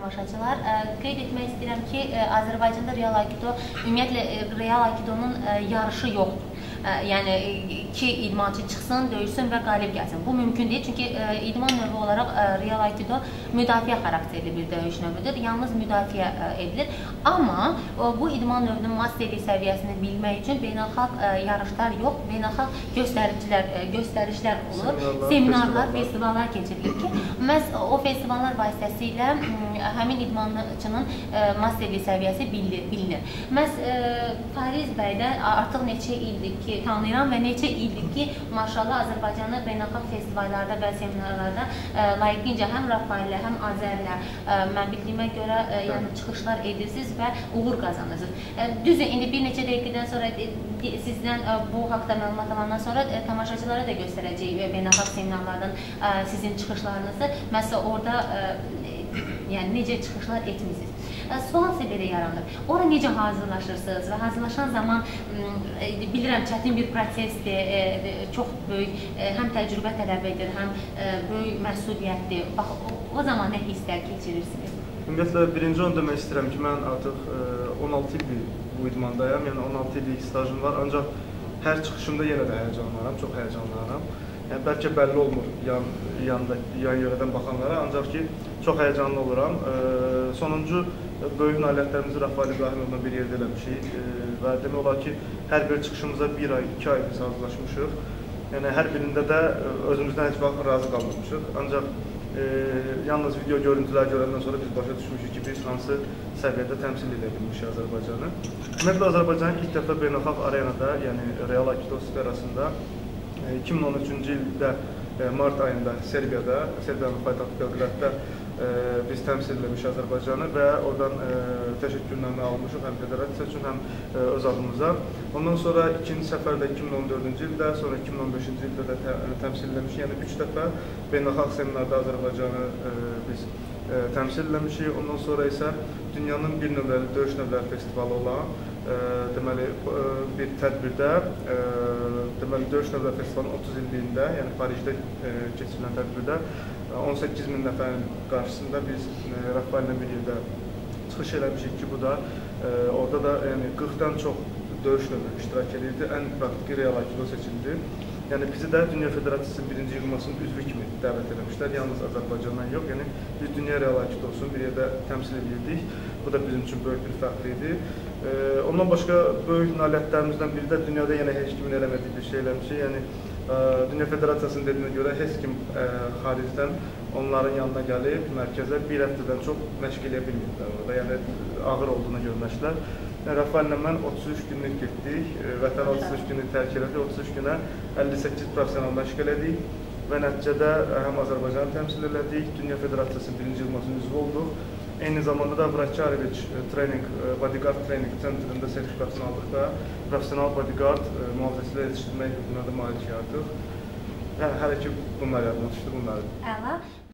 tamaşaçılar. Qeyd etmək istəyirəm ki, Azərbaycanda Real Aikido, ümumiyyətlə Real Aikidonun yarışı yoxdur. Yəni iki idmançı çıxsın, döyüşsün və qalib gəlsin. Bu mümkün deyil, çünki idman növü olaraq Real Aikido müdafiə xarakterli bir döyüş növüdür. Yalnız müdafiə edilir. Amma bu idman növünün masterlik səviyyəsini bilmək üçün beynəlxalq yarışlar yox, beynəlxalq göstərişlər olur, seminarlar, festivallar keçirilir ki, məhz o festivallar vasitəsilə həmin idmançının masterlik səviyyəsi bilinir. Məhz Fariz bəydə artıq neçə ildir ki, tanıyıram və neçə ildir ki, maşallah Azərbaycanı beynəlxalq festivallarda və seminarlarda layiqincə həm Rafaellə, həm Azərlə mən bildiyimə görə yəni çıxışlar edirsiniz və uğur qazanırsınız. Düzdür, indi bir neçə dəqiqədən sonra sizdən bu haqda məlumat alandan sonra tamaşaçılara da göstərəcəyik beynəlxalq seminarlardan sizin çıxışlarınızı. Məsələn, orada yəni necə çıxışlar etmişsiniz. Sual isə belə yaranır. Ora necə hazırlaşırsınız və hazırlaşan zaman bilirəm çətin bir prosesdir, çox böyük həm təcrübə tələb edir, həm böyük məsuliyyətdir. Bax, o zaman nə hisslər keçirirsiniz? Ümumiyyətlə, birinci onu demək istəyirəm ki, mən artıq 16 ildir bu idmandayam, yəni 16 illik stajım var, ancaq hər çıxışımda yenə də həyəcanlanıram, çox həyəcanlanıram. Yəni, bəlkə bəlli olmur yan yörədən baxanlara, ancaq ki, çox həyəcanlı oluram. Sonuncu böyük nailiyyətlərimizi Rafael İbrahimovla bir yerdə eləmişik və demək olar ki, hər bir çıxışımıza 1 ay, 2 ay biz hazırlaşmışıq. Yəni, hər birində də özümüzdən heç vaxt razı qalmışıq. Ancaq yalnız video görüntülər görəndən sonra biz başa düşmüşük ki, biz hansı səviyyədə təmsil edə bilmişik Azərbaycanı. Ümumiyyətlə, Azərbaycanın ilk dəfə beynəlxalq arenada, yəni Real Aikido sferasında 2013-cü ildə mart ayında Serbiyanın paytaxtı Belqradda biz təmsil etmişik Azərbaycanı və oradan təşəkkürnamə almışıq həm federasiya üçün, həm öz adımıza. Ondan sonra ikinci səfərdə 2014-cü ildə, sonra 2015-ci ildə də təmsil etmişik. Yəni 3 dəfə beynəlxalq seminarda Azərbaycanı biz təmsil etmişik. Ondan sonra isə dünyanın bir növləri, döyüş növləri festivalı olan deməli bir tədbirdə, deməli döyüş növləri festivalının 30 illiyində, yəni Parisdə keçirilən tədbirdə 18 min nəfərin qarşısında biz Rafaellə bir yerdə çıxış eləmişik ki, bu da orada da yəni 40-dan çox döyüş növü iştirak edirdi, ən praktiki Real Aikido seçildi. Yəni bizi də Dünya Federasiyasının birinci yığılmasının üzvü kimi dəvət eləmişlər, yalnız Azərbaycandan yox, yəni biz Dünya Real Aikidosunu bir yerdə təmsil edirdik. Bu da bizim üçün böyük bir fəxr idi. Ondan başqa böyük nailiyyətlərimizdən biri də dünyada yenə heç kimin eləmədiyi bir şey eləmişik. Yəni Dünya Federasiyasının dediyinə görə heç kim xaricdən onların yanına gəlib mərkəzə bir həftədən çox məşq eləyə bilməyiblər orada. Yəni ağır olduğuna görə məşqlər. Rafaellə mən 33 günlük getdik, vətənə 33 günlük tərk elədik, 33 günə 58 profesional məşq elədik və nəticədə həm Azərbaycanı təmsil elədik, Dünya Federasiyasının birinci yığılmasının üzvü olduq. Eyni zamanda da Vraçareviç bodyguard trening centrində sertifikasını aldıq və profesional bodyguard mühafizəçilər yetişdirmək hüququna da malik artıq. Yəni hələ ki bunlar yadıma düşdü, bunlar. Əla.